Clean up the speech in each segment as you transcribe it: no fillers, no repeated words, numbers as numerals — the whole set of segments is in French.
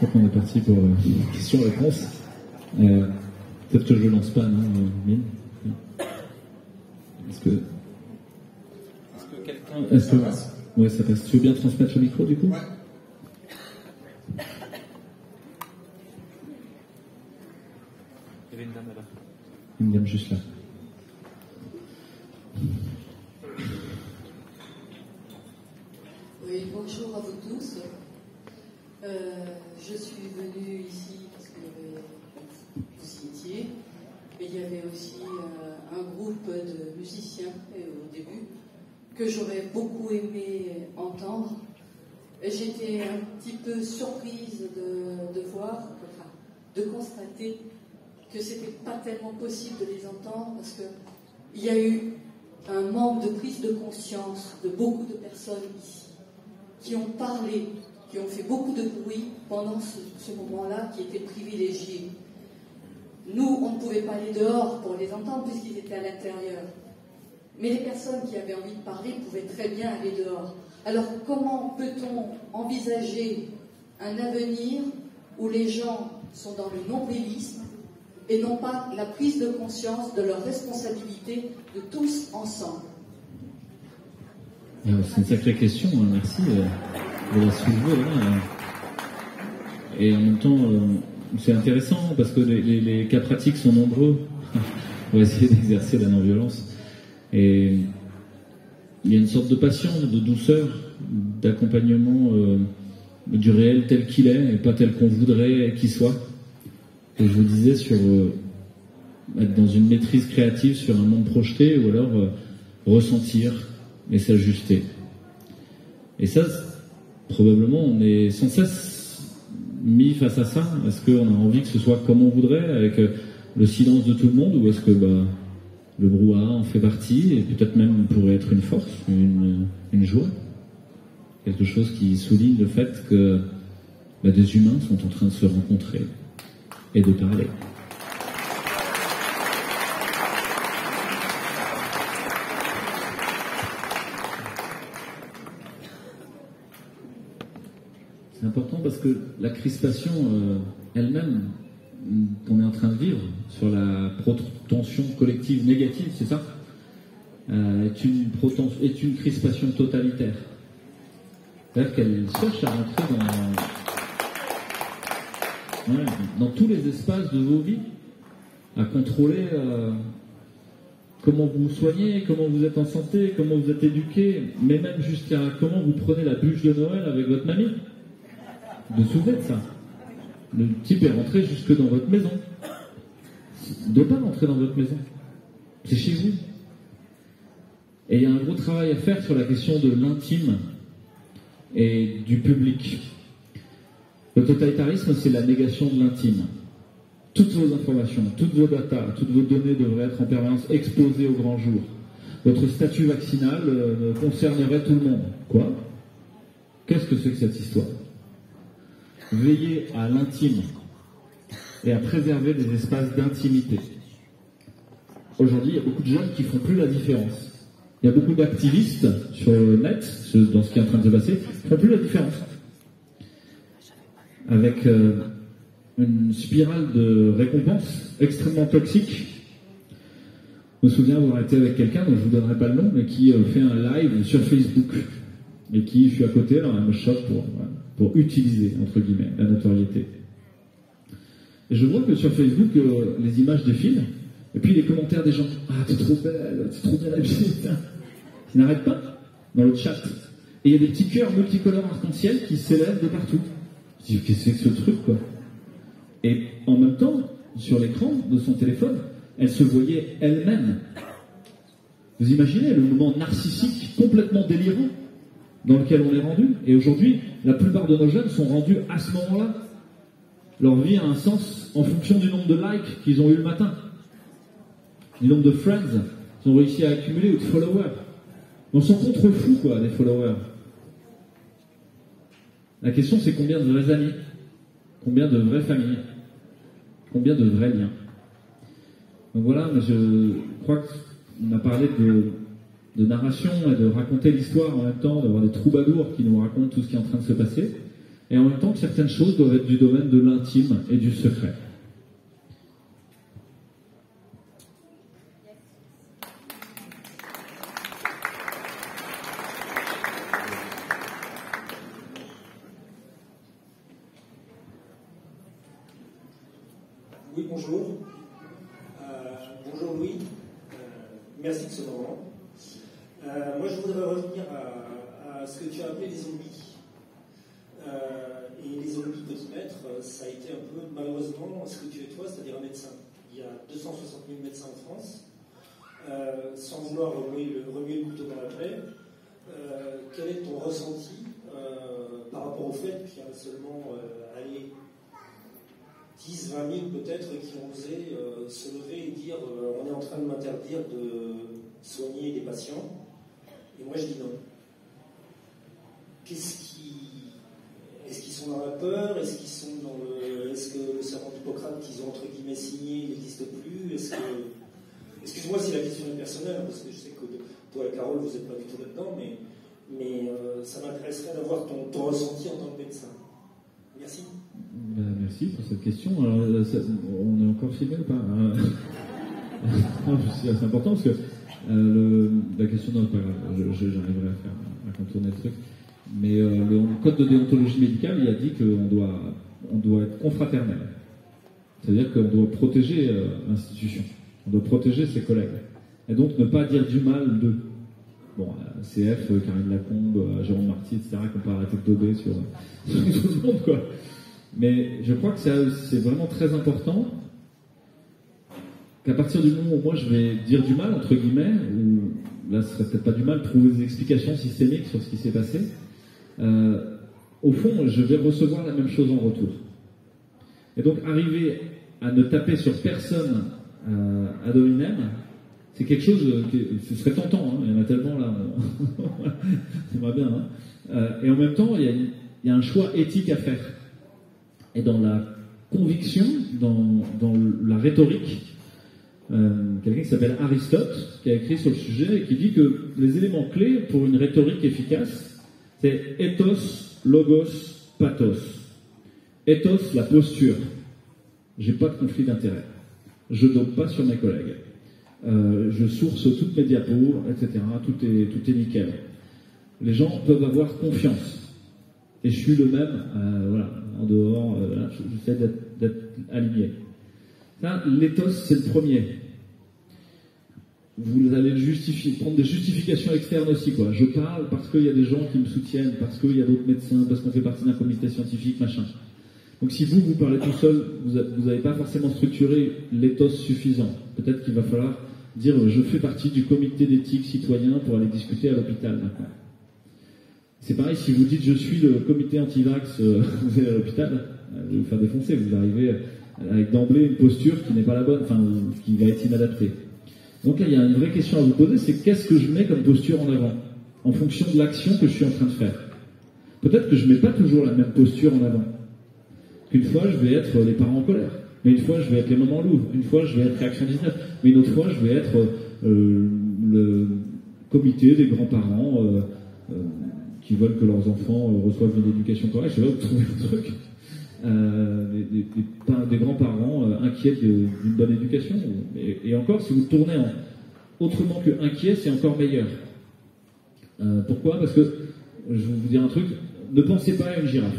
crois qu'on est parti pour question-réponse. Peut-être que je lance pas, non, Mine? Est-ce que quelqu'un... Ouais, ça passe. Tu veux bien transmettre le micro, du coup? Ouais. Il y avait une dame là-bas. Une dame juste là. Oui, bonjour à vous tous. Je suis venue ici parce que vous y étiez, et il y avait aussi un groupe de musiciens au début que j'aurais beaucoup aimé entendre. Et j'étais un petit peu surprise de voir, enfin, de constater que c'était pas tellement possible de les entendre parce qu'il y a eu un manque de prise de conscience de beaucoup de personnes ici qui ont parlé, qui ont fait beaucoup de bruit pendant ce moment-là qui était privilégié. Nous, on ne pouvait pas aller dehors pour les entendre puisqu'ils étaient à l'intérieur. Mais les personnes qui avaient envie de parler pouvaient très bien aller dehors. Alors comment peut-on envisager un avenir où les gens sont dans le nombrilisme et non pas la prise de conscience de leur responsabilité de tous ensemble? C'est une sacrée question, hein, merci de la soulever. Hein. Et en même temps, c'est intéressant parce que les cas pratiques sont nombreux. On va essayer d'exercer la non-violence. Et il y a une sorte de patience, de douceur, d'accompagnement du réel tel qu'il est et pas tel qu'on voudrait qu'il soit. Et je vous disais sur être dans une maîtrise créative sur un monde projeté ou alors ressentir et s'ajuster. Et ça, probablement, on est sans cesse mis face à ça. Est-ce qu'on a envie que ce soit comme on voudrait, avec le silence de tout le monde, ou est-ce que le brouhaha en fait partie, et peut-être même pourrait être une force, une joie, quelque chose qui souligne le fait que des humains sont en train de se rencontrer et de parler. C'est important parce que la crispation elle-même qu'on est en train de vivre sur la tension collective négative, c'est ça, est une crispation totalitaire. C'est-à-dire qu'elle cherche à rentrer dans tous les espaces de vos vies, à contrôler comment vous vous soignez, comment vous êtes en santé, comment vous êtes éduqué, mais même jusqu'à comment vous prenez la bûche de Noël avec votre mamie. Vous vous souvenez de ça? Le type est rentré jusque dans votre maison. Il ne doit pas rentrer dans votre maison. C'est chez vous. Et il y a un gros travail à faire sur la question de l'intime et du public. Le totalitarisme, c'est la négation de l'intime. Toutes vos informations, toutes vos datas, toutes vos données devraient être en permanence exposées au grand jour. Votre statut vaccinal concernerait tout le monde. Quoi? Qu'est-ce que c'est que cette histoire? Veiller à l'intime et à préserver des espaces d'intimité. Aujourd'hui, il y a beaucoup de jeunes qui ne font plus la différence. Il y a beaucoup d'activistes sur le net, dans ce qui est en train de se passer, qui ne font plus la différence. Avec une spirale de récompense extrêmement toxique. Je me souviens avoir été avec quelqu'un, dont je ne vous donnerai pas le nom, mais qui fait un live sur Facebook. Et qui, je suis à côté, alors elle me choque pour utiliser, entre guillemets, la notoriété. Et je vois que sur Facebook, les images défilent, et puis les commentaires des gens. « Ah, t'es trop belle, t'es trop bien habillée. » Ils n'arrêtent pas dans le chat. Et il y a des petits cœurs multicolores arc-en-ciel qui s'élèvent de partout. Je dis, qu'est-ce que c'est que ce truc, quoi? Et en même temps, sur l'écran de son téléphone, elle se voyait elle-même. Vous imaginez le moment narcissique complètement délirant dans lequel on est rendu? Et aujourd'hui, la plupart de nos jeunes sont rendus à ce moment-là. Leur vie a un sens en fonction du nombre de likes qu'ils ont eu le matin, du nombre de friends qu'ils ont réussi à accumuler ou de followers. On s'en contrefou, quoi, des followers. La question, c'est combien de vrais amis, combien de vraies familles, combien de vrais liens. Donc voilà, mais je crois qu'on a parlé de narration et de raconter l'histoire en même temps, d'avoir des troubadours qui nous racontent tout ce qui est en train de se passer. et en même temps que certaines choses doivent être du domaine de l'intime et du secret. Oui, bonjour. Bonjour Louis. Merci de ce moment. Moi, je voudrais revenir à ce que tu as appelé les zombies. Et les zombies, petit maître, ça a été un peu, malheureusement, ce que tu es toi, c'est-à-dire un médecin. Il y a 260 000 médecins en France. Sans vouloir remuer le couteau dans la plaie, quel est ton ressenti par rapport au fait qu'il y a seulement 10, 20 000 peut-être qui ont osé se lever et dire on est en train de m'interdire de soigner des patients, et moi je dis non. Est-ce qu'ils sont dans la peur? Est-ce qu'ils sont dans est-ce que le serment d'Hippocrate qu'ils ont entre guillemets signé n'existe plus? Excuse-moi si la question est personnelle, parce que je sais que toi et Carole vous n'êtes pas du tout là-dedans, mais ça m'intéresserait d'avoir ton ressenti en tant que médecin. Merci. Merci pour cette question. Alors, on est encore filmé ou pas? C'est important parce que la question, non, pas grave, j'arriverai à contourner le truc. Mais le code de déontologie médicale, il a dit qu'on doit être confraternel. C'est-à-dire qu'on doit protéger l'institution, on doit protéger ses collègues. Et donc ne pas dire du mal d'eux. Bon, CF, Karine Lacombe, Jérôme Marty, etc., qu'on peut arrêter de dober sur tout le monde, quoi. Mais je crois que c'est vraiment très important qu'à partir du moment où moi je vais dire du mal, entre guillemets, ou là ce serait peut-être pas du mal, trouver des explications systémiques sur ce qui s'est passé, au fond je vais recevoir la même chose en retour. Et donc arriver à ne taper sur personne ad hominem, c'est quelque chose ce serait tentant, hein, il y en a tellement là, c'est pas bien, hein. Et en même temps il y a un choix éthique à faire. Et dans la conviction, dans la rhétorique, quelqu'un qui s'appelle Aristote, qui a écrit sur le sujet et qui dit que les éléments clés pour une rhétorique efficace, c'est ethos, logos, pathos. Ethos, la posture. J'ai pas de conflit d'intérêt. Je dope pas sur mes collègues. Je source toutes mes diapos, etc. Tout est nickel. Les gens peuvent avoir confiance. Et je suis le même, voilà, en dehors, j'essaie d'être aligné. Ça, l'éthos, c'est le premier. Vous allez prendre des justifications externes aussi, quoi. Je parle parce qu'il y a des gens qui me soutiennent, parce qu'il y a d'autres médecins, parce qu'on fait partie d'un comité scientifique, machin. Donc si vous parlez tout seul, vous n'avez pas forcément structuré l'éthos suffisant. Peut-être qu'il va falloir dire je fais partie du comité d'éthique citoyen pour aller discuter à l'hôpital maintenant. C'est pareil, si vous dites je suis le comité anti-vax, vous allez à l'hôpital, vous allez vous faire défoncer, vous arrivez avec d'emblée une posture qui n'est pas la bonne, enfin qui va être inadaptée. Donc là il y a une vraie question à vous poser, c'est qu'est-ce que je mets comme posture en avant, en fonction de l'action que je suis en train de faire. Peut-être que je mets pas toujours la même posture en avant. Une fois je vais être les parents en colère, mais une fois je vais être les mamans louves, une fois je vais être réaction 19, mais une autre fois je vais être le comité des grands-parents qui veulent que leurs enfants reçoivent une éducation correcte. Je vais trouver le truc. Des grands-parents inquiets d'une bonne éducation. Et encore, si vous tournez autrement que inquiet, c'est encore meilleur. Pourquoi? Parce que, je vais vous dire un truc, ne pensez pas à une girafe.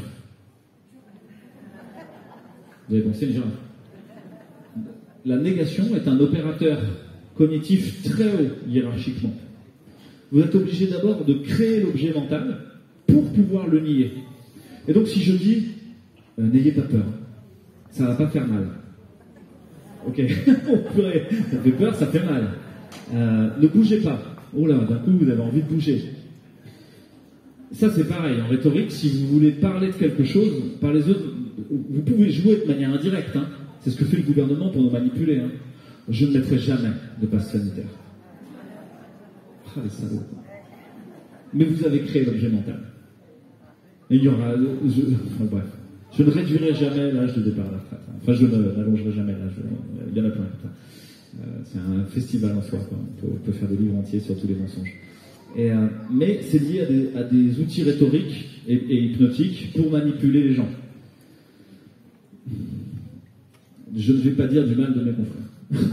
Vous avez pensé à une girafe. La négation est un opérateur cognitif très haut hiérarchiquement. Vous êtes obligé d'abord de créer l'objet mental pour pouvoir le nier. Et donc si je dis n'ayez pas peur, ça va pas faire mal. Ok, ça fait peur, ça fait mal. Ne bougez pas. Oh là, d'un coup vous avez envie de bouger. Ça c'est pareil, en rhétorique, si vous voulez parler de quelque chose, par les autres, vous pouvez jouer de manière indirecte. Hein. C'est ce que fait le gouvernement pour nous manipuler. Hein. Je ne mettrai jamais de passe sanitaire. Ah, les salauds. Mais vous avez créé l'objet mental. Et il y aura... bref. Je ne réduirai jamais l'âge de départ à la retraite. Enfin, je ne l'allongerai jamais l'âge. Il y en a plein. C'est un festival en soi. Quoi. On peut faire des livres entiers sur tous les mensonges. Mais c'est lié à des outils rhétoriques et hypnotiques pour manipuler les gens. Je ne vais pas dire du mal de mes confrères.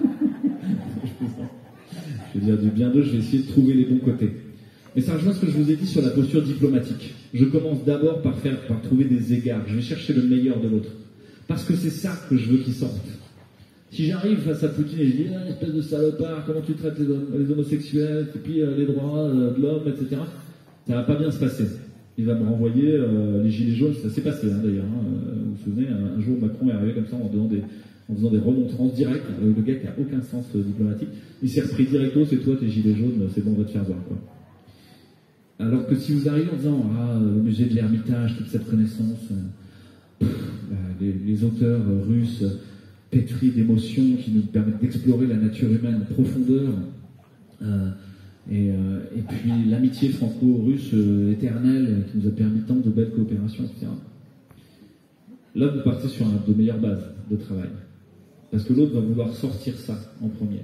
Je vais dire du bien d'eux, je vais essayer de trouver les bons côtés. Mais ça rejoint ce que je vous ai dit sur la posture diplomatique. Je commence d'abord par trouver des égards. Je vais chercher le meilleur de l'autre. Parce que c'est ça que je veux qu'il sorte. Si j'arrive face à Poutine et je dis « espèce de salopard, comment tu traites les homosexuels, et puis les droits de l'homme, etc. » ça va pas bien se passer. Il va me renvoyer les gilets jaunes, ça s'est passé d'ailleurs. Vous vous souvenez, un jour Macron est arrivé comme ça en faisant des remontrances directes. Le gars qui n'a aucun sens diplomatique. Il s'est repris directo, c'est toi tes gilets jaunes, c'est bon, on va te faire voir, quoi. Alors que si vous arrivez en disant le musée de l'Ermitage, toute cette connaissance, les auteurs russes pétris d'émotions qui nous permettent d'explorer la nature humaine en profondeur, et puis l'amitié franco-russe éternelle qui nous a permis tant de belles coopérations, etc. Là, vous partez sur de meilleures bases de travail. Parce que l'autre va vouloir sortir ça en premier.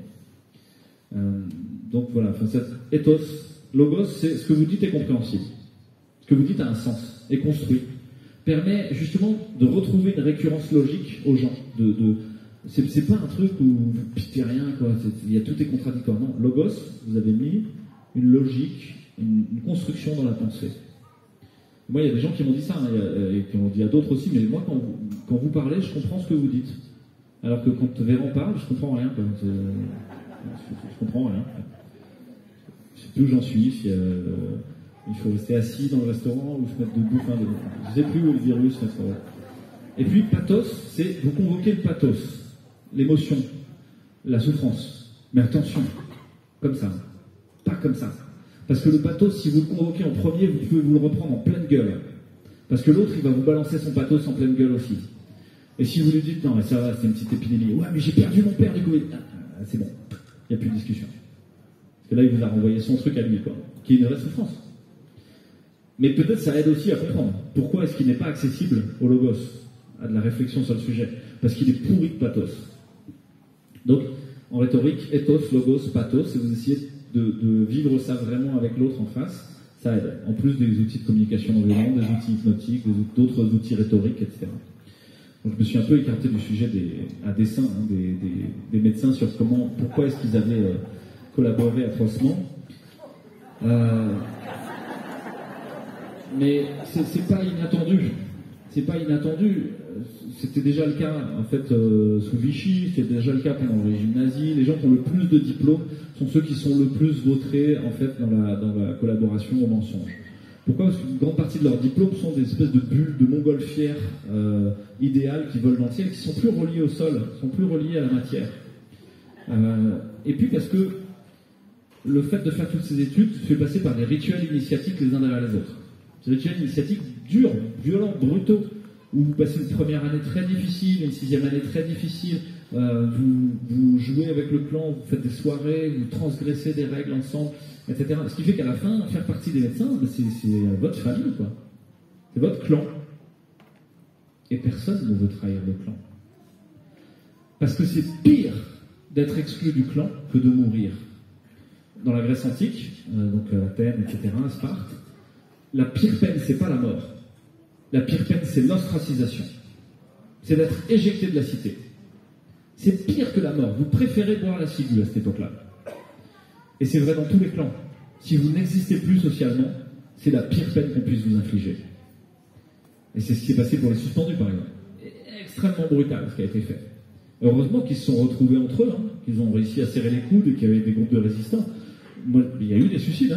Donc voilà, cet ethos, logos, c'est ce que vous dites est compréhensible. Ce que vous dites a un sens, est construit. Permet justement de retrouver une récurrence logique aux gens. C'est pas un truc où vous pitez rien, quoi. Tout est contradictoire. Non, logos, vous avez mis une logique, une construction dans la pensée. Moi, il y a des gens qui m'ont dit ça, et qui m'ont dit à d'autres aussi, mais moi, quand vous parlez, je comprends ce que vous dites. Alors que quand Véran parle, je comprends rien, quoi. Je comprends rien. Je sais plus où j'en suis, si il faut rester assis dans le restaurant ou se mettre debout. Je sais plus où le virus. Et puis, pathos, c'est vous convoquez le pathos, l'émotion, la souffrance. Mais attention, comme ça, pas comme ça. Parce que le pathos, si vous le convoquez en premier, vous pouvez vous le reprendre en pleine gueule. Parce que l'autre, il va vous balancer son pathos en pleine gueule aussi. Et si vous lui dites, non, mais ça va, c'est une petite épidémie. Ouais, mais j'ai perdu mon père du Covid. C'est bon, il n'y a plus de discussion. Parce que là, il vous a renvoyé son truc à lui, quoi, qui est une vraie souffrance. Mais peut-être ça aide aussi à comprendre pourquoi est-ce qu'il n'est pas accessible au logos, à de la réflexion sur le sujet. Parce qu'il est pourri de pathos. Donc, en rhétorique, ethos, logos, pathos, et vous essayez de vivre ça vraiment avec l'autre en face, ça aide. En plus des outils de communication non violente, des outils hypnotiques, d'autres outils rhétoriques, etc. Donc je me suis un peu écarté du sujet à dessein des médecins sur pourquoi est-ce qu'ils avaient collaboré atrocement. Mais c'est pas inattendu. C'est pas inattendu. C'était déjà le cas en fait sous Vichy, c'était déjà le cas pendant le régime nazi. Les gens qui ont le plus de diplômes sont ceux qui sont le plus vautrés en fait dans la collaboration au mensonge. Pourquoi ? Parce qu'une grande partie de leurs diplômes sont des espèces de bulles de montgolfières idéales qui volent dans le ciel, qui sont plus reliées au sol, sont plus reliées à la matière. Et puis parce que le fait de faire toutes ces études se fait passer par des rituels initiatiques les uns derrière les autres. Ces rituels initiatiques durs, violents, brutaux, où vous passez une première année très difficile, une sixième année très difficile, vous jouez avec le clan, vous faites des soirées, vous transgressez des règles ensemble, etc. Ce qui fait qu'à la fin, faire partie des médecins, c'est votre famille, quoi. C'est votre clan. Et personne ne veut trahir le clan. Parce que c'est pire d'être exclu du clan que de mourir. Dans la Grèce antique, donc Athènes, etc., Sparte, la pire peine, c'est pas la mort. La pire peine, c'est l'ostracisation. C'est d'être éjecté de la cité. C'est pire que la mort. Vous préférez boire la ciguë à cette époque-là. Et c'est vrai dans tous les clans. Si vous n'existez plus socialement, c'est la pire peine qu'on puisse vous infliger. Et c'est ce qui s'est passé pour les suspendus, par exemple. Extrêmement brutal, ce qui a été fait. Heureusement qu'ils se sont retrouvés entre eux, qu'ils ont réussi à serrer les coudes et qu'il y avait des groupes de résistants. Moi, il y a eu des suicides,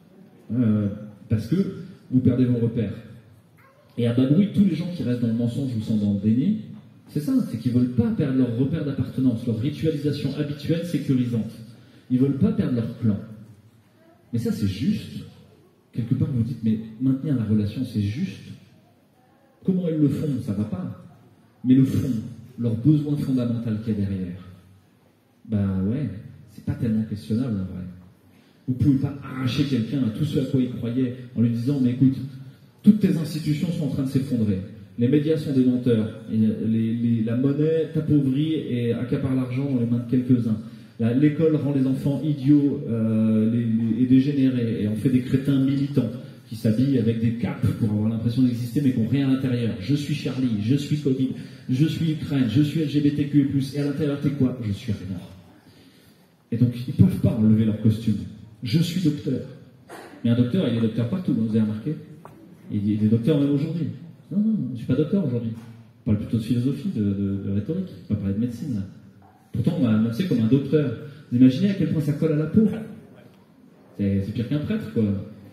parce que vous perdez vos repères. Et à bas bruit, tous les gens qui restent dans le mensonge ou sont dans le déni, c'est ça, c'est qu'ils ne veulent pas perdre leur repère d'appartenance, leur ritualisation habituelle sécurisante. Ils ne veulent pas perdre leur clan. Mais ça, c'est juste. Quelque part, vous dites, mais maintenir la relation, c'est juste. Comment ils le font, ça ne va pas. Mais le fond, leur besoin fondamental qu'il y a derrière, ouais, c'est pas tellement questionnable en vrai. Vous ne pouvez pas arracher quelqu'un à tout ce à quoi il croyait en lui disant, mais écoute, toutes tes institutions sont en train de s'effondrer. Les médias sont des menteurs. La monnaie t'appauvrit et accapare l'argent dans les mains de quelques-uns. L'école rend les enfants idiots et dégénérés, et on fait des crétins militants qui s'habillent avec des capes pour avoir l'impression d'exister mais qui n'ont rien à l'intérieur. Je suis Charlie, je suis Covid, je suis Ukraine, je suis LGBTQ+, et à l'intérieur t'es quoi? Je suis rien. Et donc ils ne peuvent pas enlever leur costume. Je suis docteur. Mais un docteur, il est docteur partout, vous avez remarqué? Il est docteur même aujourd'hui. Non, je ne suis pas docteur aujourd'hui. On parle plutôt de philosophie, de rhétorique. On va parler de médecine, là. Pourtant, on m'a annoncé comme un docteur. Vous imaginez à quel point ça colle à la peau? C'est pire qu'un prêtre, quoi.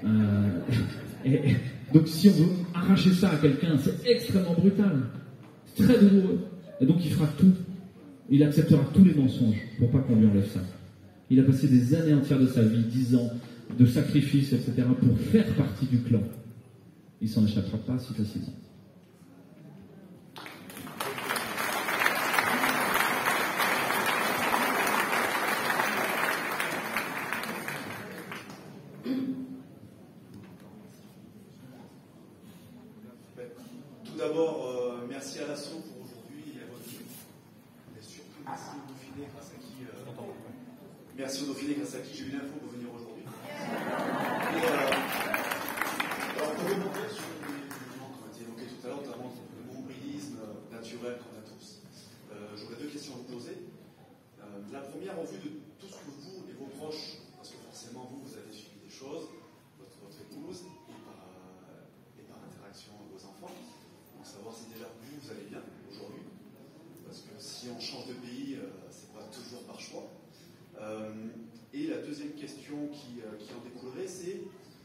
Donc, si on veut arracher ça à quelqu'un, c'est extrêmement brutal. C'est très douloureux. Et donc, il fera tout. Il acceptera tous les mensonges pour pas qu'on lui enlève ça. Il a passé des années entières de sa vie, 10 ans, de sacrifices, etc., pour faire partie du clan. Il s'en échappera pas si facilement. Tout d'abord, merci à l'assaut pour aujourd'hui et à votre vie. Et surtout, merci au Dauphiné grâce à qui j'ai eu l'info pour venir aujourd'hui. Alors, pour rebondir sur les éléments qui ont été évoqués tout à l'heure, notamment le nombrilisme naturel qu'on a tous, j'aurais 2 questions à vous poser. La première, au vu de tout ce que vous et vos proches, parce que forcément vous avez suivi des choses, votre épouse, et par interaction avec vos enfants, pour savoir si déjà vous allez bien aujourd'hui, parce que si on change de pays, c'est pas toujours par choix. Et la deuxième question qui en découlerait, c'est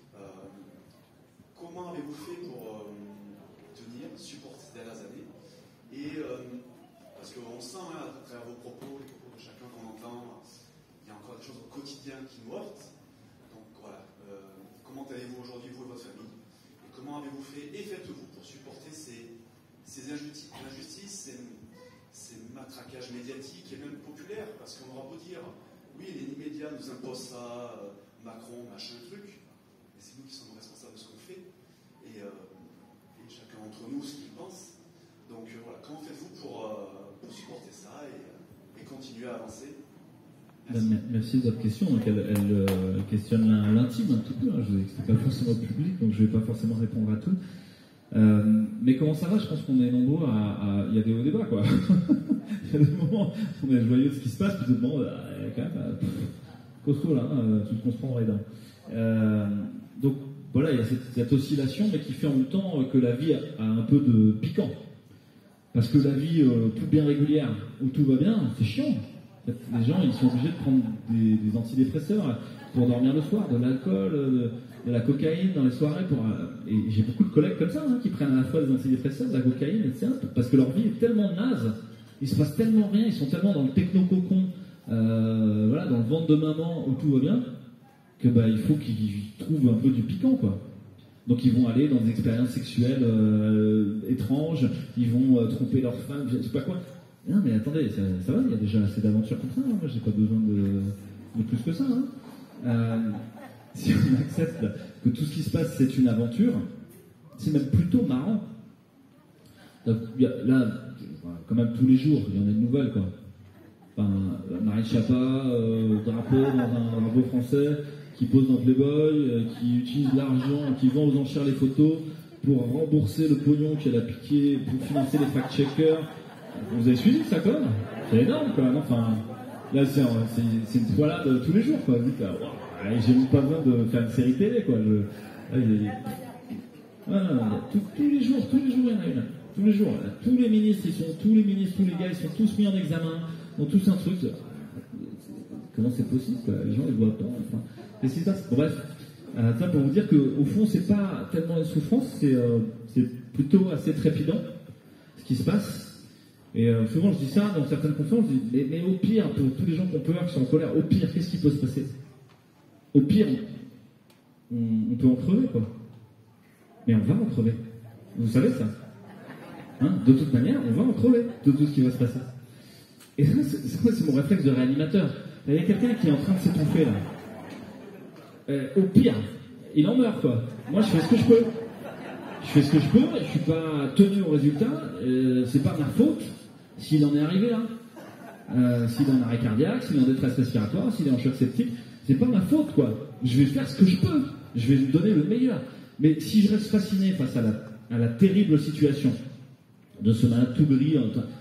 comment avez-vous fait pour tenir, supporter ces dernières années? Et parce qu'on sent à travers vos propos, les propos de chacun qu'on entend, il y a encore des choses au quotidien qui nous heurtent. Donc voilà, comment allez-vous aujourd'hui, vous et votre famille? Et comment avez-vous fait et faites-vous pour supporter ces injustices, ces matraquages médiatiques et même populaires? Parce qu'on aura beau dire, oui, les médias nous imposent ça, Macron, machin, truc, mais c'est nous qui sommes responsables de ce qu'on fait, et chacun d'entre nous ce qu'il pense. Donc voilà, comment faites-vous pour supporter ça et continuer à avancer? Merci de votre question. Donc elle questionne l'intime un petit peu. Je vous ai dit que c'était pas forcément public, donc je ne vais pas forcément répondre à tout. Mais comment ça va? Je pense qu'on est nombreux il y a des hauts débats, quoi. Il y a des moments où on est joyeux de ce qui se passe, puis d'autres moments, quand même, costaud là, tout ce qu'on se prend dans les dents. Donc voilà, il y a cette oscillation, mais qui fait en même temps que la vie a un peu de piquant. Parce que la vie tout bien régulière, où tout va bien, c'est chiant. Les gens, ils sont obligés de prendre des antidépresseurs pour dormir le soir, de l'alcool, de la cocaïne dans les soirées. Et j'ai beaucoup de collègues comme ça, qui prennent à la fois des antidépresseurs, de la cocaïne, etc. Parce que leur vie est tellement naze, il se passe tellement rien, ils sont tellement dans le techno-cocon, voilà, dans le ventre de maman où tout va bien, que il faut qu'ils trouvent un peu du piquant, quoi. Donc ils vont aller dans des expériences sexuelles étranges, ils vont tromper leur femme, je sais pas quoi. Non mais attendez, ça va, il y a déjà assez d'aventures comme ça, moi j'ai pas besoin de plus que ça. Si on accepte que tout ce qui se passe c'est une aventure, c'est même plutôt marrant. Donc, là, quand même tous les jours, il y en a de nouvelles, quoi. Enfin, Marine Schiappa, drapeau dans un drapeau français, qui pose dans Playboy, qui utilise l'argent, qui vend aux enchères les photos pour rembourser le pognon qu'elle a piqué, pour financer les fact-checkers. Vous avez suivi ça, quand même? C'est énorme, quand même. Enfin, là, c'est une toilade tous les jours, quoi. Vous dites, wow, j'ai même pas besoin de faire une série télé, quoi. Tous les jours, il y en a une. Tous les jours, là. Tous les ministres, tous les gars, ils sont tous mis en examen, ont tous un truc. Comment c'est possible, quoi? Les gens, ils voient pas. Enfin, qu'est-ce qui se passe? Bon, bref, ça pour vous dire qu'au fond, c'est pas tellement une souffrance, c'est plutôt assez trépidant, ce qui se passe. Et souvent, je dis ça dans certaines conférences, je dis, mais au pire, pour tous les gens qui ont peur, qui sont en colère, au pire, qu'est-ce qui peut se passer? Au pire, on peut en crever, quoi. Mais on va en crever. Vous savez ça? De toute manière, on va en crever de tout ce qui va se passer. Et ça, c'est mon réflexe de réanimateur. Il y a quelqu'un qui est en train de s'étouffer, là. Au pire, il en meurt, quoi. Moi, je fais ce que je peux. Je suis pas tenu au résultat. C'est pas ma faute s'il en est arrivé là. s'il est en arrêt cardiaque, s'il est en détresse respiratoire, s'il est en choc septique. C'est pas ma faute, quoi. Je vais faire ce que je peux. Je vais lui donner le meilleur. Mais si je reste fasciné face à la terrible situation de ce malade tout gris,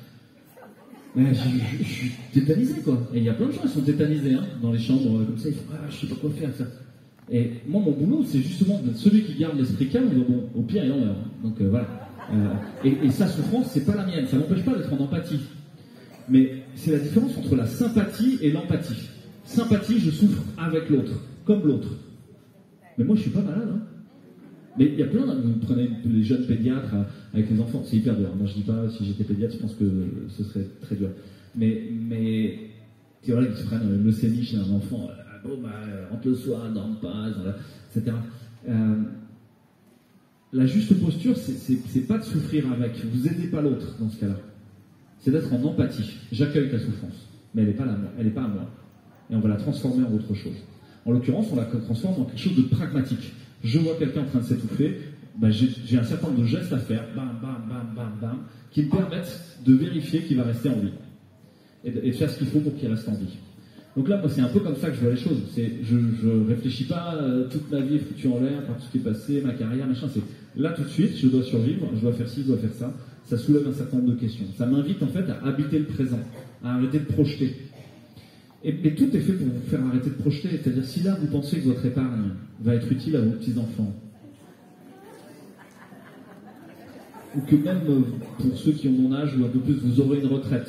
je suis tétanisé, quoi. Et il y a plein de gens qui sont tétanisés dans les chambres comme ça. Ils font je sais pas quoi faire, ça. Et moi, mon boulot, c'est justement d'être celui qui garde l'esprit calme. Bon, au pire, il en meurt. Donc voilà. Et sa souffrance, c'est pas la mienne. Ça m'empêche pas d'être en empathie. Mais c'est la différence entre la sympathie et l'empathie. Sympathie, je souffre avec l'autre, comme l'autre. Mais moi, je suis pas malade. Mais il y a plein, vous prenez les jeunes pédiatres avec les enfants, c'est hyper dur. Moi, je dis pas, si j'étais pédiatre, je pense que ce serait très dur. Mais c'est vrai qu'ils prennent le leucémie chez un enfant, rentre le soir, dorme pas, etc. La juste posture, c'est pas de souffrir avec. Vous aidez pas l'autre dans ce cas-là. C'est d'être en empathie. J'accueille ta souffrance, mais elle est pas là, elle est pas à moi. Et on va la transformer en autre chose. En l'occurrence, on la transforme en quelque chose de pragmatique. Je vois quelqu'un en train de s'étouffer, j'ai un certain nombre de gestes à faire, bam, bam, bam, bam, bam, qui me permettent de vérifier qu'il va rester en vie. Et de faire ce qu'il faut pour qu'il reste en vie. Donc là, moi, c'est un peu comme ça que je vois les choses. Je réfléchis pas toute ma vie est foutue en l'air par tout ce qui est passé, ma carrière, machin. C'est là tout de suite, je dois survivre, je dois faire ci, je dois faire ça. Ça soulève un certain nombre de questions. Ça m'invite en fait à habiter le présent, à arrêter de projeter. Et tout est fait pour vous faire arrêter de projeter. C'est-à-dire, si là, vous pensez que votre épargne va être utile à vos petits-enfants, ou que même pour ceux qui ont mon âge ou un peu plus, vous aurez une retraite.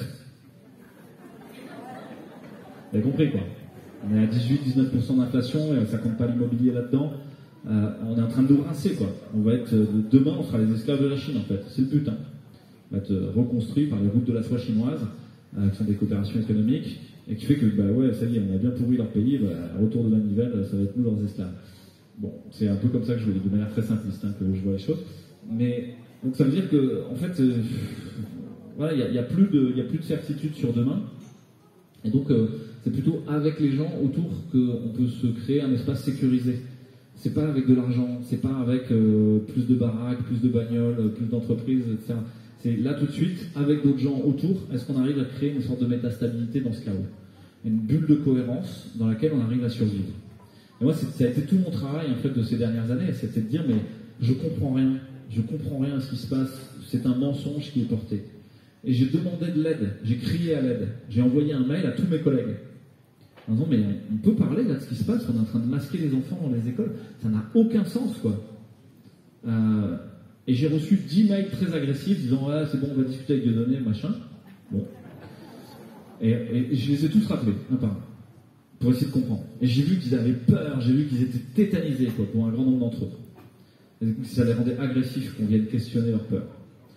Vous avez compris, quoi. On est à 18-19% d'inflation, et ça compte pas l'immobilier là-dedans. On est en train de nous rincer, quoi. On va être, demain, on sera les esclaves de la Chine, en fait. C'est le but, hein. On va être reconstruit par les routes de la soie chinoise, qui sont des coopérations économiques, et qui fait que, ça y est, on a bien pourri leur pays, retour de manivelle, ça va être nous leurs esclaves. Bon, c'est un peu comme ça que je vois, de manière très simpliste, que je vois les choses. Mais, donc ça veut dire que, en fait, il y a plus de certitude sur demain. Et donc, c'est plutôt avec les gens autour qu'on peut se créer un espace sécurisé. C'est pas avec de l'argent, c'est pas avec plus de baraques, plus de bagnoles, plus d'entreprises, etc. C'est là tout de suite, avec d'autres gens autour, est-ce qu'on arrive à créer une sorte de métastabilité dans ce chaos? Une bulle de cohérence dans laquelle on arrive à survivre. Et moi, ça a été tout mon travail en fait de ces dernières années, c'était de dire mais je comprends rien à ce qui se passe, c'est un mensonge qui est porté. Et j'ai demandé de l'aide, j'ai crié à l'aide, j'ai envoyé un mail à tous mes collègues. En disant mais on peut parler là de ce qui se passe, on est en train de masquer les enfants dans les écoles, ça n'a aucun sens quoi. Et j'ai reçu 10 mails très agressifs disant c'est bon, on va discuter avec Dieudonné, machin. Bon. Et je les ai tous rappelés, un par un, pour essayer de comprendre. Et j'ai vu qu'ils avaient peur, j'ai vu qu'ils étaient tétanisés, quoi, pour un grand nombre d'entre eux. Et du coup, ça les rendait agressifs qu'on vienne questionner leur peur.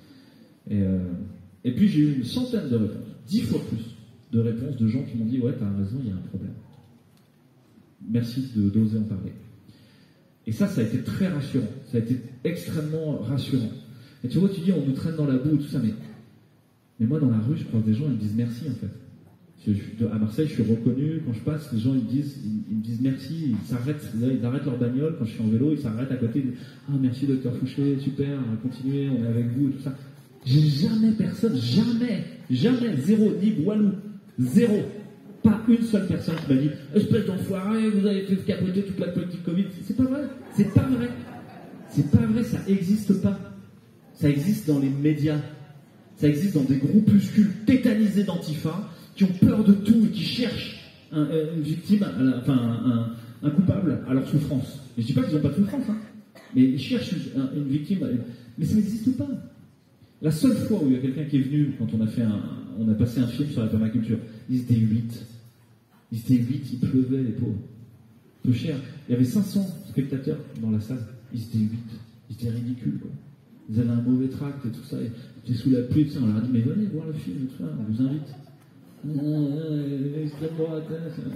Et puis j'ai eu une centaine de réponses, 10 fois plus de réponses de gens qui m'ont dit ouais, t'as raison, il y a un problème. Merci d'oser en parler. Et ça a été très rassurant. Ça a été extrêmement rassurant. Et tu vois, tu dis, on nous traîne dans la boue et tout ça, mais moi, dans la rue, je croise des gens, ils me disent merci, en fait. À Marseille, je suis reconnu. Quand je passe, les gens, ils me disent merci. Ils arrêtent leur bagnole. Quand je suis en vélo, ils s'arrêtent à côté. Ils disent, merci, docteur Fouché, super, continuez, on est avec vous et tout ça. J'ai jamais personne, jamais, zéro, ni Walou, zéro. Pas une seule personne qui m'a dit « Espèce d'enfoiré, vous avez fait capoter toute la politique Covid. » C'est pas vrai. C'est pas vrai. C'est pas vrai, ça existe pas. Ça existe dans les médias. Ça existe dans des groupuscules tétanisés d'antifa qui ont peur de tout et qui cherchent une victime, un coupable à leur souffrance. Et je dis pas qu'ils n'ont pas de souffrance, mais ils cherchent une victime. Mais ça n'existe pas. La seule fois où il y a quelqu'un qui est venu, quand on a passé un film sur la permaculture, ils étaient 8. Ils étaient 8, il pleuvait, les pauvres. Peu cher. Il y avait 500 spectateurs dans la salle. Ils étaient 8. Ils étaient ridicules, quoi. Ils avaient un mauvais tract et tout ça. Ils étaient sous la pluie, on leur a dit, mais venez voir le film, tout ça, on vous invite. Extrême droite.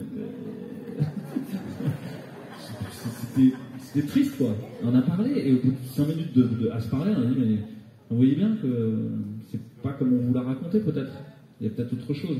C'était triste, quoi. On a parlé, et au bout de 5 minutes à se parler, on a dit, mais vous voyez bien que c'est pas comme on vous l'a raconté, peut-être. Il y a peut-être autre chose.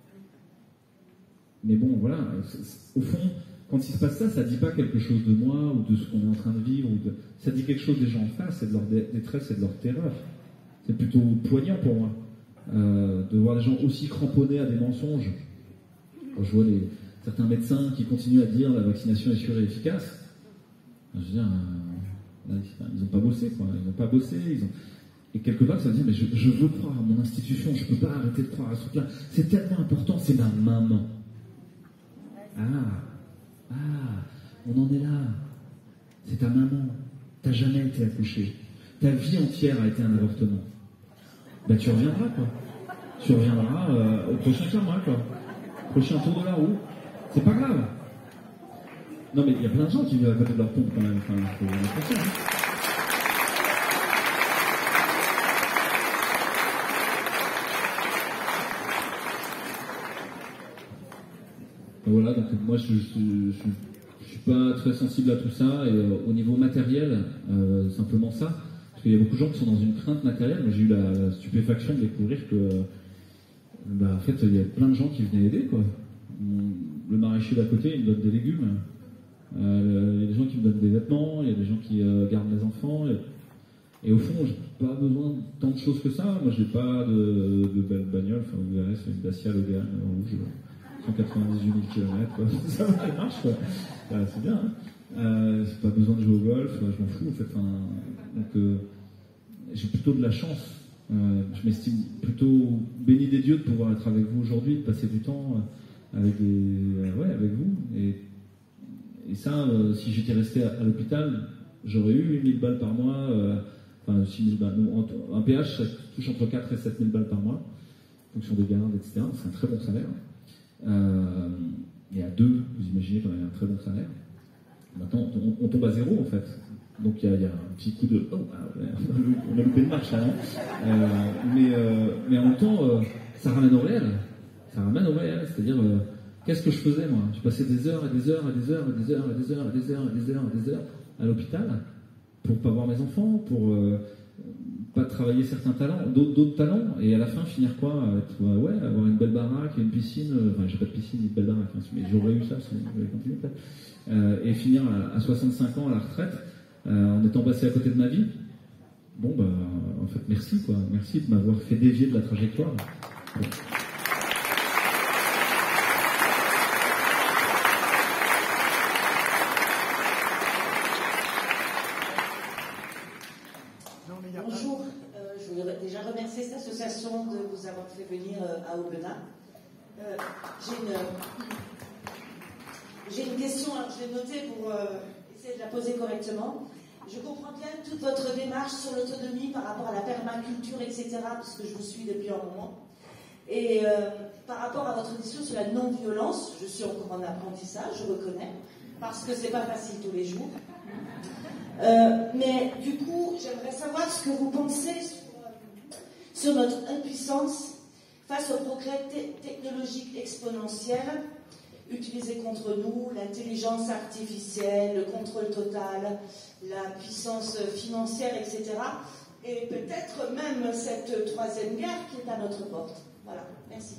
Mais bon, voilà, au fond, quand il se passe ça, ça ne dit pas quelque chose de moi ou de ce qu'on est en train de vivre. Ça dit quelque chose des gens en face, c'est de leur détresse et de leur terreur. C'est plutôt poignant pour moi. de voir les gens aussi cramponnés à des mensonges. Quand je vois certains médecins qui continuent à dire la vaccination est sûre et efficace, je veux dire, là, ils n'ont pas bossé, quoi. Ils n'ont pas bossé. Et quelque part, ça veut dire, mais je veux croire à mon institution, je ne peux pas arrêter de croire à ce truc-là. C'est tellement important, c'est ma maman. On en est là. C'est ta maman. T'as jamais été accouché. Ta vie entière a été un avortement. Ben tu reviendras, quoi. Tu reviendras au prochain karma, quoi. Prochain tour de la roue. C'est pas grave. Non, mais il y a plein de gens qui vivent à côté de leur pompe, quand même. Enfin, faut l'impression, hein. Voilà, donc moi je suis pas très sensible à tout ça, et au niveau matériel, simplement ça, parce qu'il y a beaucoup de gens qui sont dans une crainte matérielle. Moi j'ai eu la stupéfaction de découvrir que, en fait, il y a plein de gens qui venaient aider, quoi. Le maraîcher d'à côté, il me donne des légumes, il y a des gens qui me donnent des vêtements, il y a des gens qui gardent les enfants, et au fond, j'ai pas besoin de tant de choses que ça. Moi j'ai pas de belle bagnole, enfin vous verrez, c'est une Dacia Logan rouge. 198 000 km, quoi. Ça marche, quoi. C'est bien, hein. J'ai pas besoin de jouer au golf, je m'en fous, en fait. Donc, j'ai plutôt de la chance. Je m'estime plutôt béni des dieux de pouvoir être avec vous aujourd'hui, de passer du temps avec vous. Et ça, si j'étais resté à l'hôpital, j'aurais eu 1000 balles par mois, 6 000 balles. Un PH, ça touche entre 4 et 7 000 balles par mois, en fonction des gardes, etc. C'est un très bon salaire. Et à 2, vous imaginez qu'on a un très bon salaire. Maintenant, on tombe à 0, en fait. Donc il y a un petit coup de on a loupé de marche, hein. Mais en même temps, ça ramène au réel. C'est-à-dire, qu'est-ce que je faisais, moi? Je passais des heures et des heures et des heures et des heures et des heures et des heures et des heures et des heures à l'hôpital pour pas voir mes enfants, pour pas travailler certains talents, d'autres talents, et à la fin finir quoi? Avoir une belle baraque et une piscine. Enfin, j'ai pas de piscine ni de belle baraque, hein, mais j'aurais eu ça si j'avais continué peut-être. Et finir à 65 ans à la retraite en étant passé à côté de ma vie. Bon, en fait, merci, quoi. Merci de m'avoir fait dévier de la trajectoire. Bon. Bonjour, je voudrais déjà remercier cette association de vous avoir fait venir à Aubenas. J'ai une question, alors je l'ai notée pour essayer de la poser correctement. Je comprends bien toute votre démarche sur l'autonomie par rapport à la permaculture, etc., parce que je vous suis depuis un moment. Et par rapport à votre discours sur la non-violence, je suis encore en apprentissage, je reconnais, parce que c'est pas facile tous les jours. Mais du coup, j'aimerais savoir ce que vous pensez sur notre impuissance face au progrès technologique exponentiel utilisé contre nous, l'intelligence artificielle, le contrôle total, la puissance financière, etc. Et peut-être même cette troisième guerre qui est à notre porte. Voilà, merci.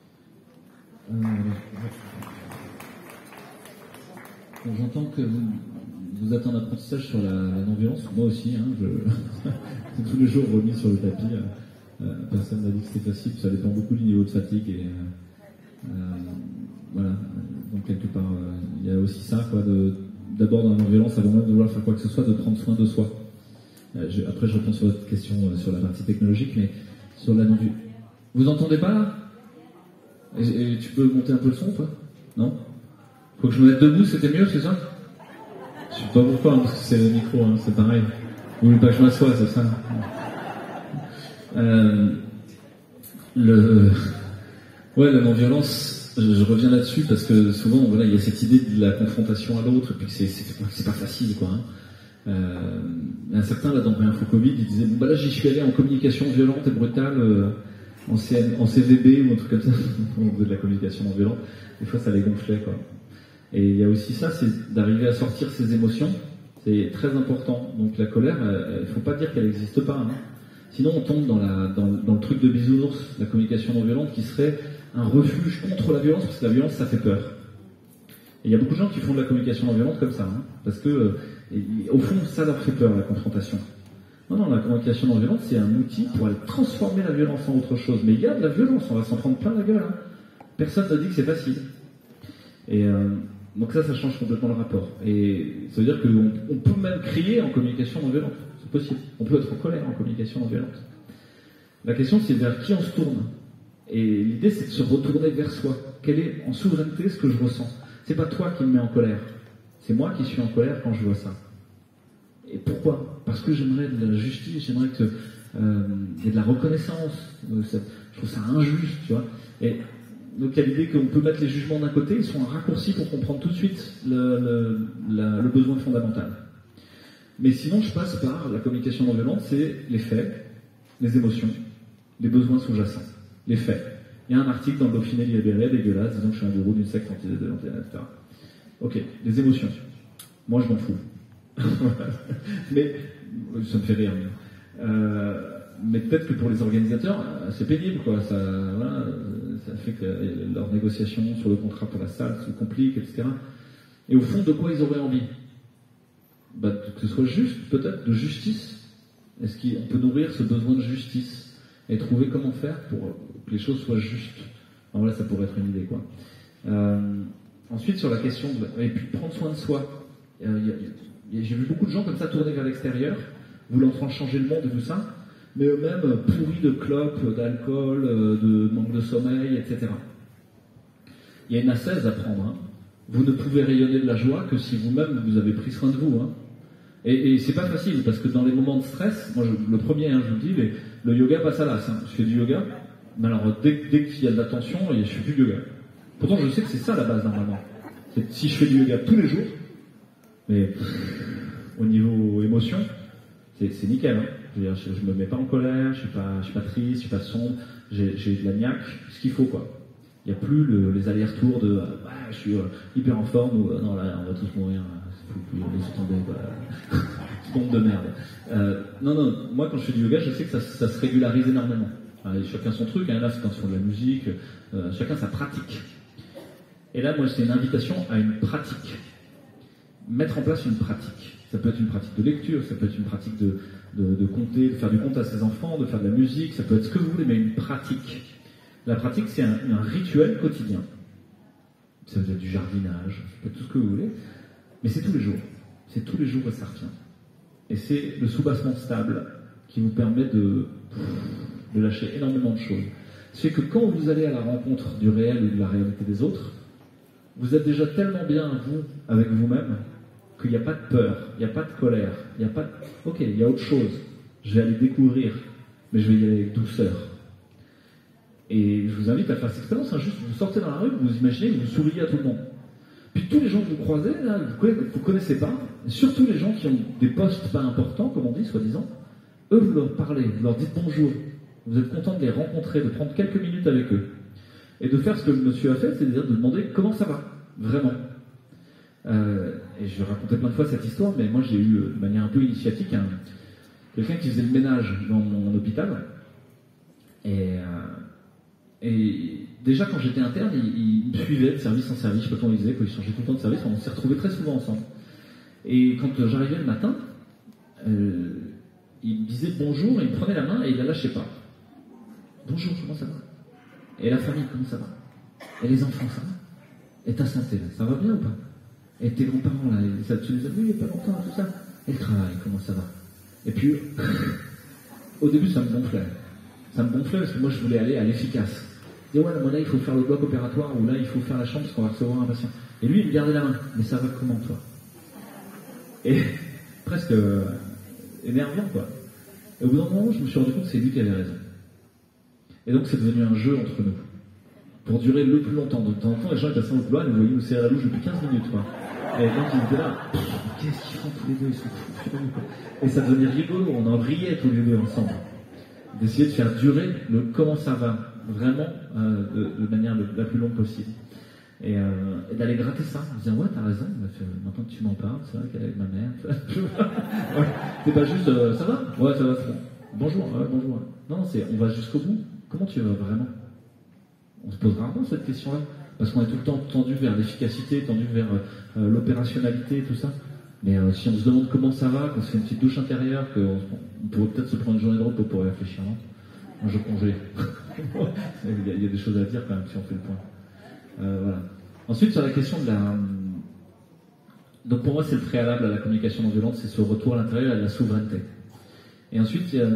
J'entends que vous êtes en apprentissage sur la non-violence. Moi aussi, hein, je tous les jours remis sur le tapis. Personne n'a dit que c'était facile. Ça dépend beaucoup du niveau de fatigue. Et voilà. Donc quelque part, il y a aussi ça, quoi. D'abord dans la non-violence, avant même de vouloir faire quoi que ce soit, de prendre soin de soi. Après, je réponds sur votre question sur la partie technologique, mais sur la non-violence. Vous entendez pas là? Et tu peux monter un peu le son, quoi? Non? Faut que je me mette debout, c'était mieux, c'est ça? Je sais pas pourquoi, hein, parce que c'est le micro, hein, c'est pareil. Vous voulez pas que je m'assoie, c'est ça? La non-violence, je reviens là-dessus parce que souvent, voilà, il y a cette idée de la confrontation à l'autre, et puis que c'est pas facile, quoi. Hein. Certains, là, dans Info Covid, ils disaient, bon, là, j'y suis allé en communication violente et brutale, en CVB ou un truc comme ça. On faisait de la communication non violente. Des fois, ça les gonflait, quoi. Et il y a aussi ça, c'est d'arriver à sortir ses émotions. C'est très important. Donc la colère, il faut pas dire qu'elle n'existe pas. Hein. Sinon, on tombe dans le truc de bisounours, la communication non violente, qui serait un refuge contre la violence, parce que la violence, ça fait peur. Et il y a beaucoup de gens qui font de la communication non violente comme ça, hein, parce que, au fond, ça leur fait peur, la confrontation. Non, la communication non violente, c'est un outil pour aller transformer la violence en autre chose. Mais il y a de la violence, on va s'en prendre plein la gueule. Hein. Personne ne dit que c'est facile. Et donc ça change complètement le rapport. Et ça veut dire qu'on peut même crier en communication non violente. C'est possible. On peut être en colère en communication non violente. La question, c'est vers qui on se tourne. Et l'idée, c'est de se retourner vers soi. Quel est, en souveraineté, ce que je ressens? C'est pas toi qui me mets en colère. C'est moi qui suis en colère quand je vois ça. Et pourquoi? Parce que j'aimerais de la justice, j'aimerais qu'il y ait de la reconnaissance. Je trouve ça injuste, tu vois. Et donc il y a l'idée qu'on peut mettre les jugements d'un côté, ils sont un raccourci pour comprendre tout de suite le besoin fondamental. Mais sinon, je passe par la communication non violente, c'est les faits, les émotions, les besoins sous-jacents. Les faits. Il y a un article dans le Dauphiné libéré, dégueulasse, disant que je suis un gourou d'une secte anti-dédélantéenne, etc. Ok, les émotions. Moi, je m'en fous. Mais, ça me fait rire. Mais peut-être que pour les organisateurs, c'est pénible, quoi. Ça fait que leur négociation sur le contrat pour la salle se complique, etc. Et au fond, de quoi ils auraient envie? Que ce soit juste, peut-être, de justice. Est-ce qu'on peut nourrir ce besoin de justice et trouver comment faire pour que les choses soient justes? Alors là, ça pourrait être une idée, quoi. Ensuite, sur la question et puis prendre soin de soi. J'ai vu beaucoup de gens comme ça tourner vers l'extérieur, voulant changer le monde et tout ça, mais eux-mêmes pourris de clopes, d'alcool, de manque de sommeil, etc. Il y a une ascèse à prendre. Hein. Vous ne pouvez rayonner de la joie que si vous-même vous avez pris soin de vous. Hein. Et c'est pas facile, parce que dans les moments de stress, moi le premier, je vous le dis, le yoga passe à l'as. Hein. Je fais du yoga, mais alors dès qu'il y a de la tension, je fais plus de yoga. Pourtant, je sais que c'est ça la base normalement. C'est si je fais du yoga tous les jours, mais au niveau émotion, c'est nickel. Hein. Je me mets pas en colère, je suis pas triste, je suis pas sombre, j'ai de la niaque, ce qu'il faut, quoi. Il n'y a plus les allers-retours de je suis hyper en forme ou non là on va tous mourir, faut laisser tomber, bombe de merde. Non, moi quand je fais du yoga, je sais que ça se régularise énormément. Chacun son truc, hein, là c'est quand ils font de la musique, chacun sa pratique. Et là, moi, c'est une invitation à une pratique. Mettre en place une pratique. Ça peut être une pratique de lecture, ça peut être une pratique de compter, de faire du conte à ses enfants, de faire de la musique, ça peut être ce que vous voulez, mais une pratique. La pratique, c'est un rituel quotidien. Ça peut être du jardinage, ça peut être tout ce que vous voulez, mais c'est tous les jours. C'est tous les jours et ça revient. Et c'est le soubassement stable qui vous permet de lâcher énormément de choses. C'est que quand vous allez à la rencontre du réel ou de la réalité des autres, vous êtes déjà tellement bien, vous, avec vous-même, qu'il n'y a pas de peur, il n'y a pas de colère, il n'y a pas de... Ok, il y a autre chose. Je vais aller découvrir, mais je vais y aller avec douceur. Et je vous invite à faire cette expérience, hein, juste vous sortez dans la rue, vous imaginez que vous souriez à tout le monde. Puis tous les gens que vous croisez, là, vous ne connaissez pas, et surtout les gens qui ont des postes pas importants, comme on dit, soi-disant, eux, vous leur parlez, vous leur dites bonjour. Vous êtes content de les rencontrer, de prendre quelques minutes avec eux. Et de faire ce que le monsieur a fait, c'est-à-dire de demander comment ça va, vraiment. Et je racontais plein de fois cette histoire, mais moi j'ai eu de manière un peu initiatique quelqu'un qui faisait le ménage dans mon hôpital. Et déjà quand j'étais interne, il me suivait de service en service, je sais pas comment il faisait, il changeait tout le temps de service, on s'est retrouvés très souvent ensemble. Et quand j'arrivais le matin, il me disait bonjour, et il me prenait la main et il la lâchait pas. Bonjour, comment ça va? Et la famille, comment ça va? Et les enfants, ça va? Et ta santé, ça va bien ou pas? Et tes grands-parents, là, tu les as vus il n'y a pas longtemps, tout ça? Et le travail, comment ça va? Et puis, au début, ça me gonflait. Ça me gonflait parce que moi, je voulais aller à l'efficace. Et ouais, là, il faut faire le bloc opératoire, ou là, il faut faire la chambre parce qu'on va recevoir un patient. Et lui, il me gardait la main. Mais ça va comment, toi? Et presque énervant, quoi. Et au bout d'un moment, je me suis rendu compte que c'est lui qui avait raison. Et donc c'est devenu un jeu entre nous. Pour durer le plus longtemps. De temps en temps, les gens étaient assis au couloir, ils nous voyaient nous serrer la louche depuis 15 minutes, quoi. Et donc ils étaient là, qu'est-ce qu'ils font tous les deux, ils sont fous, quoi. Et ça devenait rigolo, on en riait tous les deux ensemble. D'essayer de faire durer le comment ça va, vraiment, de manière la plus longue possible. Et d'aller gratter ça, en disant ouais, t'as raison, maintenant que tu m'en parles, c'est vrai qu'avec ma mère, ouais, c'est pas juste ça va? Ouais, ça va, c'est bon. Bonjour, ouais, bonjour. Non, on va jusqu'au bout. Comment tu vas vraiment? On se pose rarement cette question-là, parce qu'on est tout le temps tendu vers l'efficacité, tendu vers l'opérationnalité, tout ça. Mais si on se demande comment ça va, qu'on se fait une petite douche intérieure, qu'on pourrait peut-être se prendre une journée de repos pour y réfléchir, non? Un jour congé. Il y a des choses à dire quand même si on fait le point. Voilà. Ensuite, sur la question de la... Donc pour moi, c'est le préalable à la communication non violente, c'est ce retour à l'intérieur et à la souveraineté. Et ensuite, il y a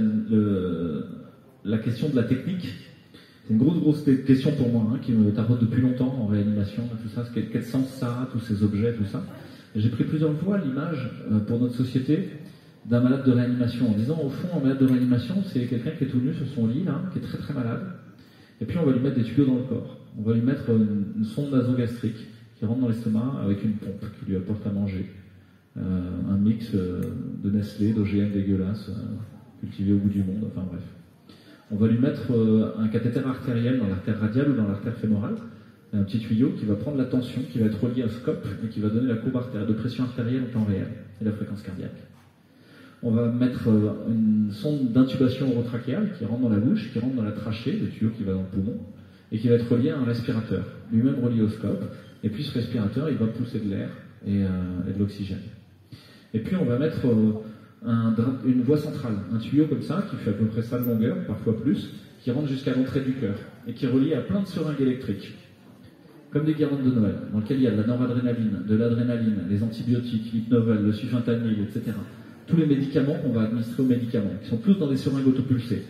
la question de la technique. C'est une grosse question pour moi, hein, qui me taraude depuis longtemps en réanimation, tout ça. Quel sens ça a, tous ces objets, tout ça. J'ai pris plusieurs fois l'image pour notre société d'un malade de réanimation, en disant au fond, un malade de réanimation, c'est quelqu'un qui est tout nu sur son lit, là, qui est très très malade, et puis on va lui mettre des tuyaux dans le corps. On va lui mettre une sonde nasogastrique qui rentre dans l'estomac avec une pompe qui lui apporte à manger. Un mix de Nestlé, d'OGM dégueulasse, cultivé au bout du monde, enfin bref. On va lui mettre un cathéter artériel dans l'artère radiale ou dans l'artère fémorale, un petit tuyau qui va prendre la tension, qui va être relié au scope et qui va donner la courbe de pression artérielle en temps réel et la fréquence cardiaque. On va mettre une sonde d'intubation orotrachéale qui rentre dans la bouche, qui rentre dans la trachée, le tuyau qui va dans le poumon, et qui va être relié à un respirateur, lui-même relié au scope. Et puis ce respirateur, il va pousser de l'air et de l'oxygène. Et puis on va mettre une voie centrale, un tuyau comme ça, qui fait à peu près ça de longueur, parfois plus, qui rentre jusqu'à l'entrée du cœur, et qui est relié à plein de seringues électriques, comme des guirlandes de Noël, dans lesquelles il y a de la noradrénaline, de l'adrénaline, les antibiotiques, l'hypnoval, le sulfentanyl, etc. Tous les médicaments qu'on va administrer aux médicaments, qui sont tous dans des seringues autopulsées,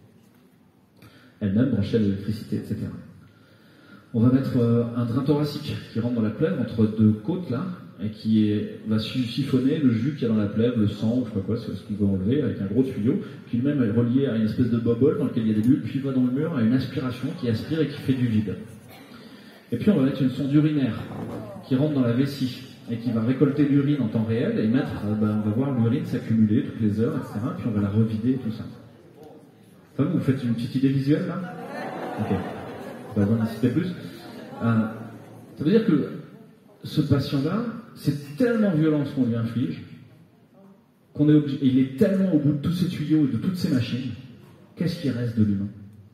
elles-mêmes branchées à l'électricité, etc. On va mettre un drain thoracique qui rentre dans la plèvre entre deux côtes là, et qui va siphonner le jus qu'il y a dans la plèvre, le sang, ou je sais pas quoi, c'est ce qu'il va enlever avec un gros tuyau, qui lui-même est relié à une espèce de bobole dans lequel il y a des bulles, puis il va dans le mur à une aspiration qui aspire et qui fait du vide. Et puis on va mettre une sonde urinaire qui rentre dans la vessie et qui va récolter l'urine en temps réel et mettre, on va voir l'urine s'accumuler toutes les heures, etc. Puis on va la revider et tout ça. Ça vous faites une petite idée visuelle là? Ok. Pas besoin d'en citer plus. Ça veut dire que ce patient-là, c'est tellement violent ce qu'on lui inflige, qu'on est obligé, et il est tellement au bout de tous ces tuyaux et de toutes ces machines, qu'est-ce qui reste de l'humain?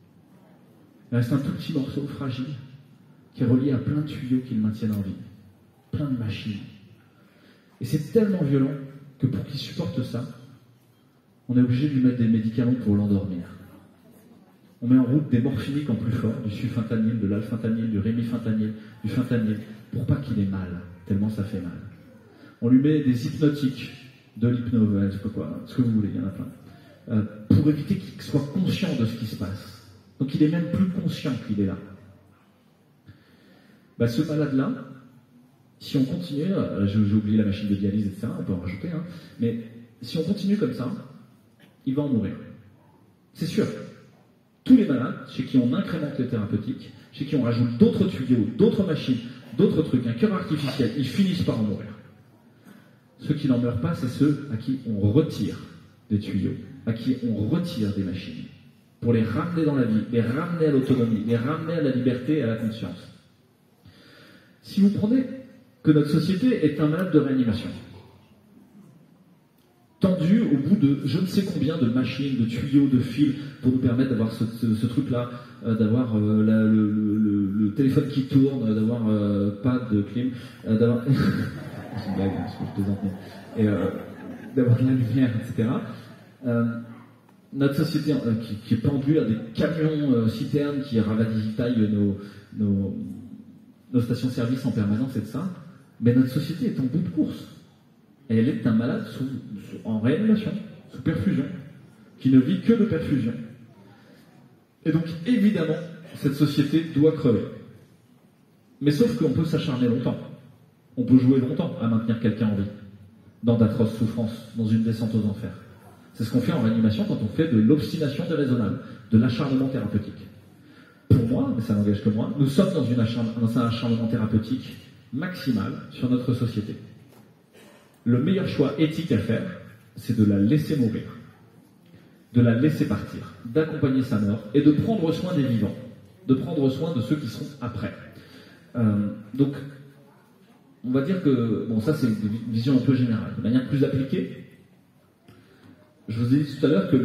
Il reste un tout petit morceau fragile qui est relié à plein de tuyaux qui le maintiennent en vie, plein de machines. Et c'est tellement violent que pour qu'il supporte ça, on est obligé de lui mettre des médicaments pour l'endormir. On met en route des morphiniques en plus fort, du sulfentanyl, de l'alfentanyl, du rémifentanyl, du fentanyl, pour pas qu'il ait mal, tellement ça fait mal. On lui met des hypnotiques, de l'hypnoval, je sais pas quoi, ce que vous voulez, il y en a plein, pour éviter qu'il soit conscient de ce qui se passe. Donc il est même plus conscient qu'il est là. Ce malade-là, si on continue, j'ai oublié la machine de dialyse, etc., on peut en rajouter, hein, mais si on continue comme ça, il va en mourir. C'est sûr. Tous les malades, chez qui on incrémente les thérapeutiques, chez qui on rajoute d'autres tuyaux, d'autres machines, d'autres trucs, un cœur artificiel, ils finissent par en mourir. Ceux qui n'en meurent pas, c'est ceux à qui on retire des tuyaux, à qui on retire des machines, pour les ramener dans la vie, les ramener à l'autonomie, les ramener à la liberté et à la conscience. Si vous prenez que notre société est un malade de réanimation, tendu au bout de je ne sais combien de machines, de tuyaux, de fils, pour nous permettre d'avoir ce truc-là, d'avoir le téléphone qui tourne, d'avoir pas de clim, d'avoir... c'est une blague, parce que je plaisante, et d'avoir de la lumière, etc. Notre société qui est pendue à des camions citernes qui ravitaillent nos stations-service en permanence et de ça, mais notre société est en bout de course. Et elle est un malade en réanimation, sous perfusion, qui ne vit que de perfusion. Et donc, évidemment, cette société doit crever. Mais sauf qu'on peut s'acharner longtemps. On peut jouer longtemps à maintenir quelqu'un en vie, dans d'atroces souffrances, dans une descente aux enfers. C'est ce qu'on fait en réanimation quand on fait de l'obstination déraisonnable, de l'acharnement thérapeutique. Pour moi, mais ça n'engage que moi, nous sommes dans un acharnement thérapeutique maximal sur notre société. Le meilleur choix éthique à faire, c'est de la laisser mourir, de la laisser partir, d'accompagner sa mort et de prendre soin des vivants, de prendre soin de ceux qui seront après. Donc, on va dire que, bon, ça c'est une vision un peu générale. De manière plus appliquée, je vous ai dit tout à l'heure que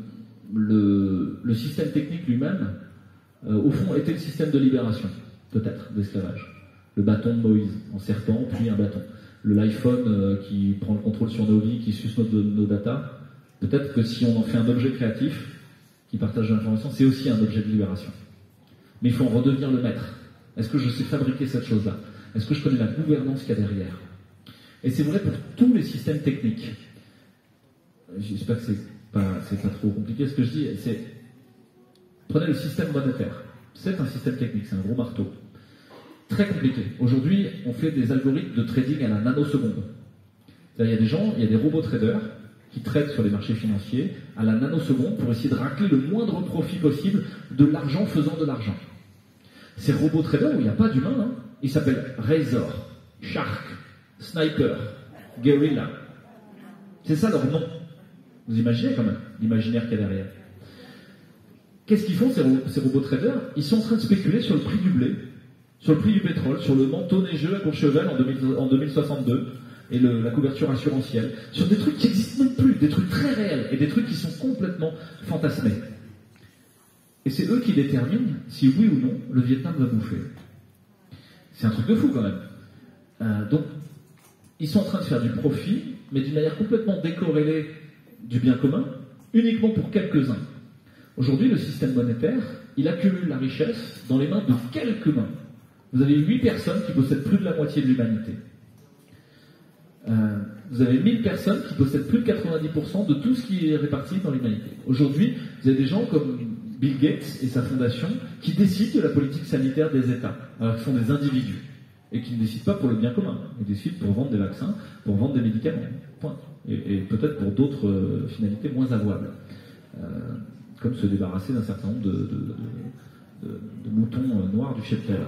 le système technique lui-même, au fond, était le système de libération, peut-être, d'esclavage. Le bâton de Moïse, en serpent, puis un bâton. L'iPhone qui prend le contrôle sur nos vies, qui suce nos datas. Peut-être que si on en fait un objet créatif, qui partage de l'information, c'est aussi un objet de libération. Mais il faut en redevenir le maître. Est-ce que je sais fabriquer cette chose-là? Est-ce que je connais la gouvernance qu'il y a derrière? Et c'est vrai pour tous les systèmes techniques. J'espère que c'est pas trop compliqué ce que je dis. Prenez le système monétaire. C'est un système technique, c'est un gros marteau. Très compliqué. Aujourd'hui, on fait des algorithmes de trading à la nanoseconde. C'est-à-dire, il y a des robots traders qui tradent sur les marchés financiers à la nanoseconde pour essayer de racler le moindre profit possible de l'argent faisant de l'argent. Ces robots traders, où il n'y a pas d'humain, hein, ils s'appellent Razor, Shark, Sniper, Guerrilla. C'est ça leur nom. Vous imaginez quand même l'imaginaire qu'il y a derrière. Qu'est-ce qu'ils font ces robots traders? Ils sont en train de spéculer sur le prix du blé, sur le prix du pétrole, sur le manteau neigeux à Courchevel en 2062 et la couverture assurantielle, sur des trucs qui n'existent même plus, des trucs très réels et des trucs qui sont complètement fantasmés. Et c'est eux qui déterminent si oui ou non le Vietnam va bouffer. C'est un truc de fou quand même. Donc, ils sont en train de faire du profit, mais d'une manière complètement décorrélée du bien commun, uniquement pour quelques-uns. Aujourd'hui, le système monétaire, il accumule la richesse dans les mains de quelques mains. Vous avez 8 personnes qui possèdent plus de la moitié de l'humanité. Vous avez 1000 personnes qui possèdent plus de 90% de tout ce qui est réparti dans l'humanité. Aujourd'hui, vous avez des gens comme Bill Gates et sa fondation qui décident de la politique sanitaire des États, alors qu'ils sont des individus, et qui ne décident pas pour le bien commun. Ils décident pour vendre des vaccins, pour vendre des médicaments, point. Et peut-être pour d'autres finalités moins avouables, comme se débarrasser d'un certain nombre de moutons noirs du cheptel.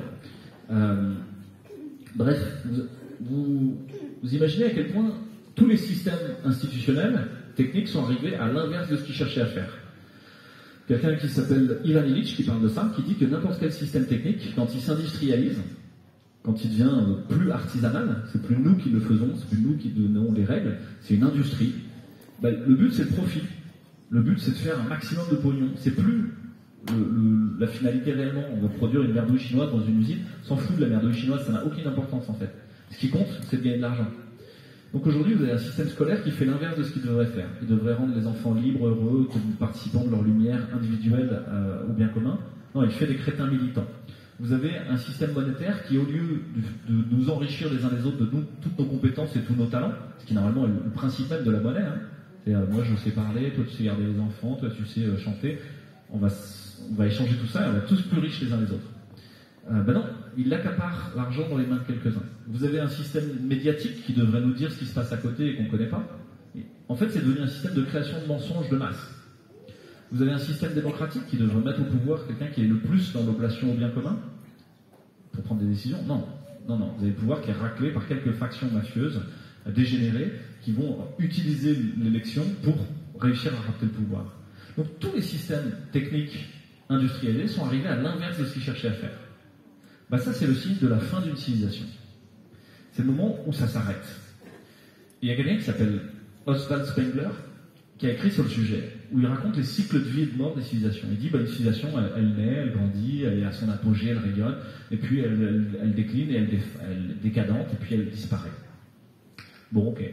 Bref, vous imaginez à quel point tous les systèmes institutionnels, techniques, sont arrivés à l'inverse de ce qu'ils cherchaient à faire. Quelqu'un qui s'appelle Ivan Illich, qui parle de ça, qui dit que n'importe quel système technique, quand il s'industrialise, quand il devient plus artisanal, c'est plus nous qui le faisons, c'est plus nous qui donnons les règles, c'est une industrie, le but c'est le profit. Le but c'est de faire un maximum de pognon. C'est plus la finalité réellement. On va produire une merdouille chinoise dans une usine, s'en fout de la merdouille chinoise, ça n'a aucune importance en fait. Ce qui compte, c'est de gagner de l'argent. Donc aujourd'hui, vous avez un système scolaire qui fait l'inverse de ce qu'il devrait faire. Il devrait rendre les enfants libres, heureux, participant de leur lumière individuelle au bien commun. Non, il fait des crétins militants. Vous avez un système monétaire qui, au lieu de nous enrichir les uns les autres de toutes nos compétences et tous nos talents, ce qui normalement est le principe même de la monnaie, hein, c'est moi je sais parler, toi tu sais garder les enfants, toi tu sais chanter, on va échanger tout ça et on va être tous plus riches les uns les autres. Ben non, il accapare l'argent dans les mains de quelques-uns. Vous avez un système médiatique qui devrait nous dire ce qui se passe à côté et qu'on ne connaît pas. Et en fait, c'est devenu un système de création de mensonges de masse. Vous avez un système démocratique qui devrait mettre au pouvoir quelqu'un qui est le plus dans l'oblation au bien commun pour prendre des décisions. Non. Vous avez le pouvoir qui est raclé par quelques factions mafieuses dégénérées qui vont utiliser l'élection pour réussir à rappeler le pouvoir. Donc tous les systèmes techniques industrialisés sont arrivés à l'inverse de ce qu'ils cherchaient à faire. Ça, c'est le signe de la fin d'une civilisation. C'est le moment où ça s'arrête. Et il y a quelqu'un qui s'appelle Oswald Spengler qui a écrit sur le sujet, où il raconte les cycles de vie et de mort des civilisations. Il dit, une civilisation, elle naît, elle grandit, elle est à son apogée, elle rayonne, et puis elle décline, et elle décadente, et puis elle disparaît. Bon, ok.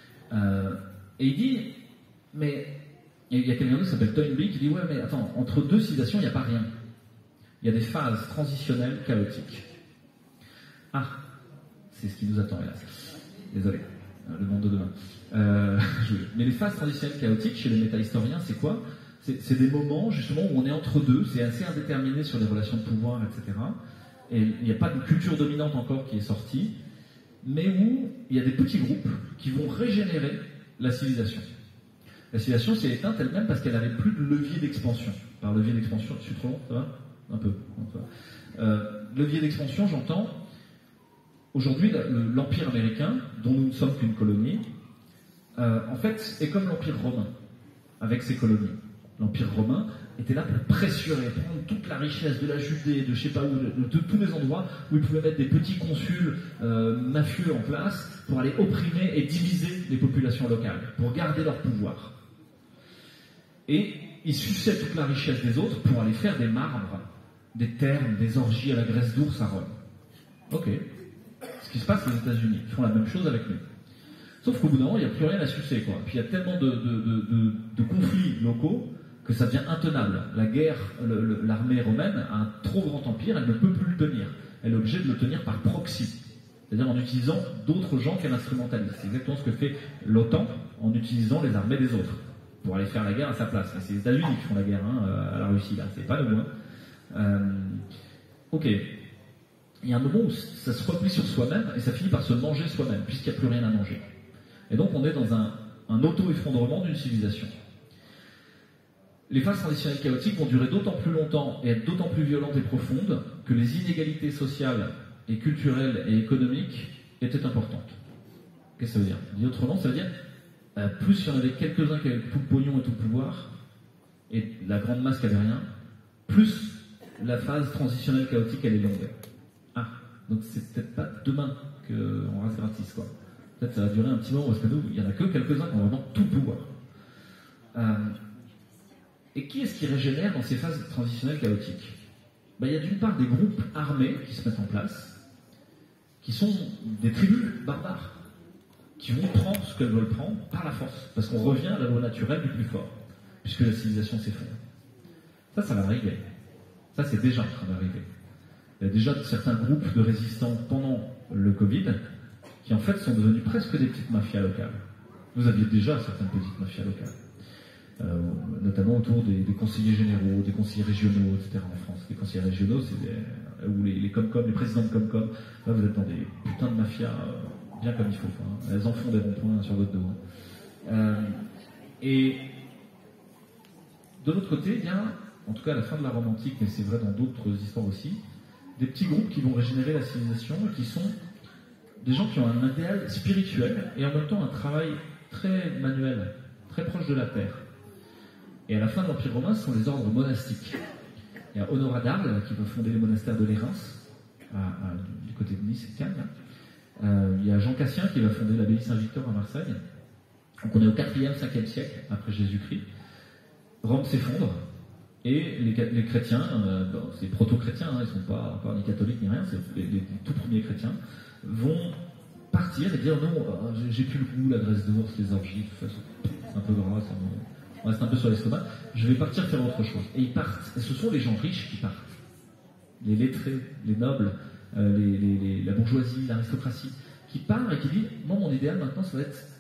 Et il dit, mais il y a quelqu'un d'autre qui s'appelle Toynbee qui dit, ouais, mais attends, entre deux civilisations, il n'y a pas rien. Il y a des phases transitionnelles chaotiques. Ah, c'est ce qui nous attend, hélas. Désolé, le monde de demain. Mais les phases transitionnelles chaotiques, chez les métahistoriens, c'est quoi? C'est des moments, justement, où on est entre deux, c'est assez indéterminé sur les relations de pouvoir, etc. Et il n'y a pas de culture dominante encore qui est sortie, mais où il y a des petits groupes qui vont régénérer la civilisation. La civilisation s'est éteinte elle-même parce qu'elle n'avait plus de levier d'expansion. Par levier d'expansion, je suis trop long, ça va? Un peu. Levier d'expansion, j'entends, aujourd'hui, l'Empire américain, dont nous ne sommes qu'une colonie, en fait, est comme l'Empire romain, avec ses colonies. L'Empire romain était là pour pressurer, prendre toute la richesse de la Judée, de je sais pas où, de tous les endroits où ils pouvaient mettre des petits consuls mafieux en place pour aller opprimer et diviser les populations locales, pour garder leur pouvoir. Et ils suçaient toute la richesse des autres pour aller faire des marbres, des thermes, des orgies à la graisse d'ours à Rome. Ok, qui se passe aux États-Unis. Ils font la même chose avec nous. Sauf qu'au bout d'un moment, il n'y a plus rien à sucer, quoi. Puis il y a tellement de conflits locaux que ça devient intenable. La guerre, l'armée romaine a un trop grand empire, elle ne peut plus le tenir. Elle est obligée de le tenir par proxy. C'est-à-dire en utilisant d'autres gens qu'elle instrumentalise. C'est exactement ce que fait l'OTAN en utilisant les armées des autres pour aller faire la guerre à sa place. C'est les États-Unis qui font la guerre à la Russie, là. C'est pas nous. Ok. Il y a un moment où ça se replie sur soi-même et ça finit par se manger soi-même, puisqu'il n'y a plus rien à manger. Et donc on est dans un auto-effondrement d'une civilisation. Les phases transitionnelles chaotiques vont durer d'autant plus longtemps et être d'autant plus violentes et profondes que les inégalités sociales et culturelles et économiques étaient importantes. Qu'est-ce que ça veut dire? Dit autrement, ça veut dire plus il y en avait quelques-uns qui avaient tout le pognon et tout le pouvoir, et la grande masse qui avait rien, plus la phase transitionnelle chaotique elle est longue. Ah, donc c'est peut-être pas demain qu'on reste gratis, quoi. Peut-être ça va durer un petit moment, parce que nous, il n'y en a que quelques-uns qui ont vraiment tout le pouvoir. Et qui est-ce qui régénère dans ces phases transitionnelles chaotiques? Il y a d'une part des groupes armés qui se mettent en place, qui sont des tribus barbares, qui vont prendre ce qu'elles veulent prendre par la force, parce qu'on revient à la loi naturelle du plus fort, puisque la civilisation s'effondre. Ça va arriver. Ça, c'est déjà en train d'arriver. Il y a déjà certains groupes de résistants pendant le Covid qui, en fait, sont devenus presque des petites mafias locales. Vous aviez déjà certaines petites mafias locales, notamment autour des conseillers généraux, des conseillers régionaux, etc. en France. Les conseillers régionaux, c'est ou les Comcom, les présidents de Comcom. Là, vous êtes dans des putains de mafias bien comme il faut. Hein. Elles en font des ronds-points sur votre dos. Et de l'autre côté, il y a, en tout cas à la fin de la Rome antique, mais c'est vrai dans d'autres histoires aussi, des petits groupes qui vont régénérer la civilisation et qui sont des gens qui ont un idéal spirituel et en même temps un travail très manuel, très proche de la terre. Et à la fin de l'Empire romain, ce sont les ordres monastiques. Il y a Honorat d'Arles qui va fonder les monastères de Lérins, du côté de Nice et de Cannes. Il y a Jean Cassien qui va fonder l'abbaye Saint-Victor à Marseille. Donc on est au 4e, 5e siècle après Jésus-Christ. Rome s'effondre et les chrétiens, c'est proto-chrétiens, ils ne sont pas ni catholiques ni rien, c'est les tout premiers chrétiens, vont partir et dire non, j'ai plus le goût, la graisse d'ours, les orgies, c'est un peu gras, on reste un peu sur l'estomac, je vais partir faire autre chose. Et ils partent. Et ce sont les gens riches qui partent. Les lettrés, les nobles, la bourgeoisie, l'aristocratie, qui partent et qui disent, moi mon idéal maintenant ça va être